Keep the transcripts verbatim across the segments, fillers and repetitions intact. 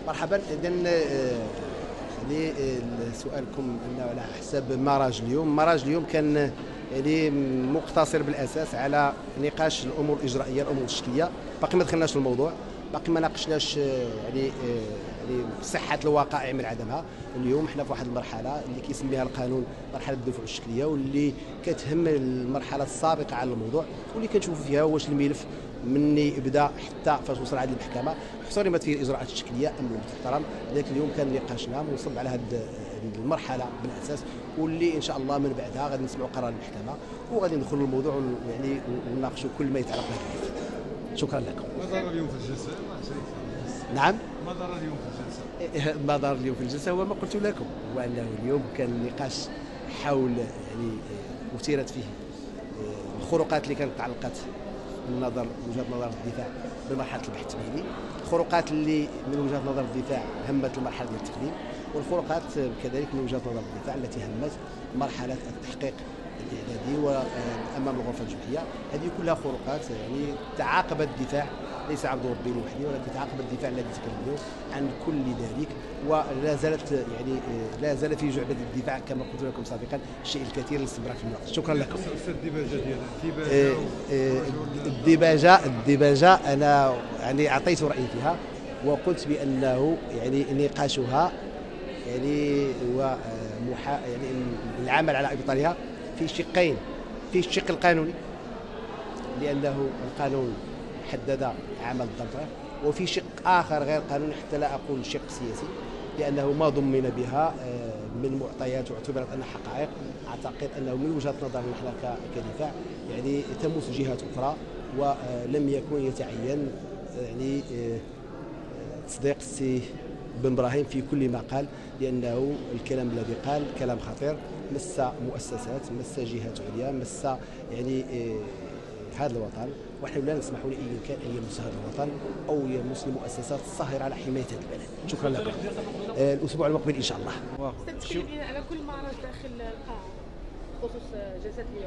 مرحبا. اذا يعني سؤالكم انه على حساب مراج اليوم، مراج اليوم كان يعني مقتصر بالاساس على نقاش الامور الاجرائيه، الامور التشكيليه. باقي ما دخلناش في الموضوع، باقي ما ناقشناش يعني يعني صحه الوقائع من عدمها. اليوم حنا في واحد المرحله اللي كيسميها القانون مرحله الدفوع الشكليه، واللي كتهم المرحله السابقه على الموضوع، واللي كنشوفوا فيها واش الملف مني بدا حتى فاش وصل عند المحكمه احترمت فيه الاجراءات التشكيليه ام لم تحترم. لذلك اليوم كان نقاشنا منصب على هذه المرحله بالاساس، واللي ان شاء الله من بعدها غادي نسمعوا قرار المحكمه وغادي ندخلوا الموضوع يعني ونناقشوا كل ما يتعلق بهذا الملف. شكرا لكم. ما دار اليوم في الجلسه؟ نعم، ما دار اليوم في الجلسه؟ ما دار اليوم في الجلسه هو ما قلت لكم، هو انه اليوم كان نقاش حول يعني اثيرت فيه الخروقات اللي كانت تعلقت من نظر وجهه نظر الدفاع بمرحله البحث التمهيدي، الخروقات اللي من وجهه نظر الدفاع همت المرحله ديال التقديم، والخروقات كذلك من وجهه نظر الدفاع التي همت مرحله التحقيق الاعدادي وامام الغرفه الجنائيه. هذه كلها خروقات يعني تعاقب الدفاع، ليس عبد ربي لوحده، ولكن تعاقب الدفاع الذي تكلموا عن كل ذلك، ولا زالت يعني لا زال في جعبه الدفاع كما قلت لكم سابقا الشيء الكثير للاستمرار في المناقشه. شكرا لكم. الديباجه ديالها الديباجه الديباجه انا يعني اعطيت رايي فيها وقلت بانه يعني نقاشها يعني هو محا يعني العمل على ابطالها في شقين، في الشق القانوني لانه القانون حدد عمل الضبط، وفي شق اخر غير قانوني حتى لا اقول شق سياسي لانه ما ضمن بها من معطيات واعتبرت انها حقائق. اعتقد انه من وجهه نظرنا نحن كدفاع يعني تمس جهات اخرى، ولم يكن يتعين يعني تصديق السي بن ابراهيم في كل ما قال، لانه الكلام الذي قال كلام خطير، مس مؤسسات، مس جهات عليا، مس يعني هذا الوطن، ونحن لا نسمح لاي كان ان يمس هذا الوطن او يمس المؤسسات الصاهره على حمايه هذا البلد. شكرا لكم. آه الاسبوع المقبل ان شاء الله. تتكلمين على كل معرض داخل القاعه بخصوص جلسه اليوم؟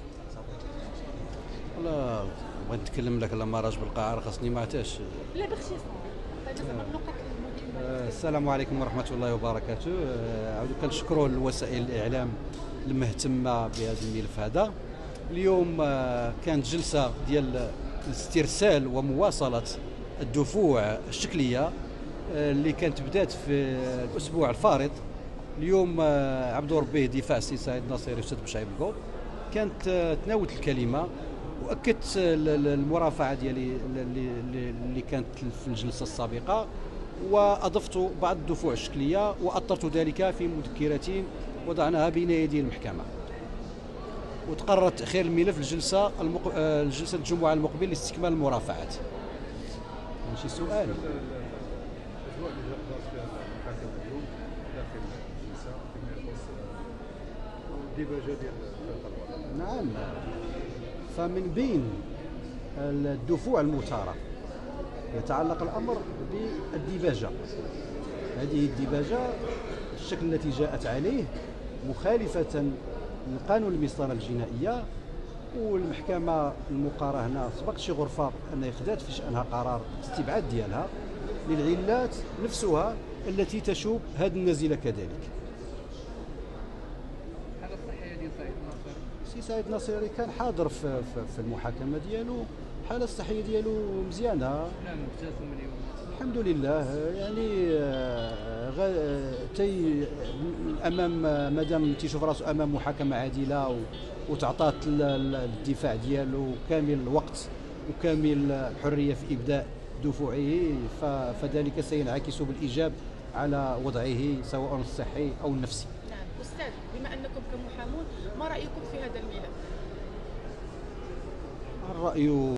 والله بغيت نتكلم لك على مراج بالقاعه خاصني ما عتاش. لا باختصار النقط. السلام عليكم ورحمه الله وبركاته. عاود كنشكروا لوسائل الاعلام المهتمه بهذا الملف هذا. اليوم كانت جلسه ديال استرسال ومواصله الدفوع الشكليه اللي كانت بدات في الاسبوع الفارط. اليوم عبد ربي دفاع السي سعيد ناصري استاذ بشعيب الكوب كانت تناولت الكلمه واكدت المرافعه ديالي اللي كانت في الجلسه السابقه، واضفت بعض الدفوع الشكليه واطرت ذلك في مذكره وضعناها بين يدي المحكمه. وتقرر تاخير الملف للجلسه المق... الجلسه الجمعه المقبل لاستكمال المرافعات. ماشي سؤال. الاجواء اللي جرت فيها المحاكم اليوم داخل الجلسه فيما يخص الديباجه ديال الفرقه الوطنيه. نعم، فمن بين الدفوع المثاره يتعلق الامر بالديباجه. هذه الديباجه الشكل التي جاءت عليه مخالفه لقانون المسطره الجنائيه، والمحكمه المقاره هنا سبقت شي غرفه انها خدات في شانها قرار استبعاد ديالها للعلات نفسها التي تشوب هذه النزيله كذلك. الحاله الصحيه ديال سعيد ناصري، سي سعيد ناصري كان حاضر في, في المحاكمه ديالو، الحاله الصحيه ديالو مزيانه. نعم ابتسم اليوم الحمد لله. يعني تي امام مادام تيشوف راسو امام محاكمه عادله وتعطات الدفاع ديالو كامل الوقت وكامل الحريه في ابداء دفوعه، فذلك سينعكس بالايجاب على وضعه سواء الصحي او النفسي. نعم استاذ، بما انكم كمحامون ما رايكم في هذا الملف؟ الراي